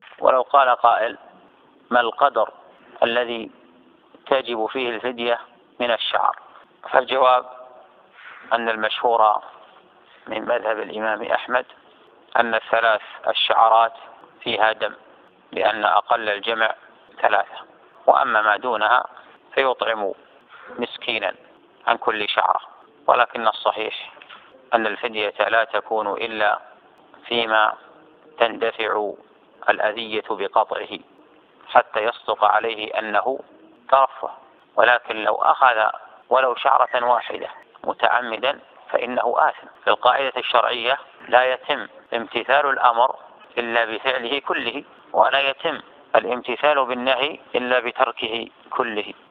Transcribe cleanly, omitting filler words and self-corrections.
ولو قال قائل: ما القدر الذي تجب فيه الفدية من الشعر؟ فالجواب أن المشهور من مذهب الإمام أحمد أن 3 الشعرات فيها دم، لأن أقل الجمع 3، وأما ما دونها فيطعم مسكينا عن كل شعرة. ولكن الصحيح أن الفدية لا تكون إلا فيما تندفع الأذية بقطعه حتى يصدق عليه أنه ترفه، ولكن لو أخذ ولو شعرة واحدة متعمدا فإنه آثم. في القاعدة الشرعية لا يتم امتثال الأمر إلا بفعله كله، ولا يتم الامتثال بالنهي إلا بتركه كله.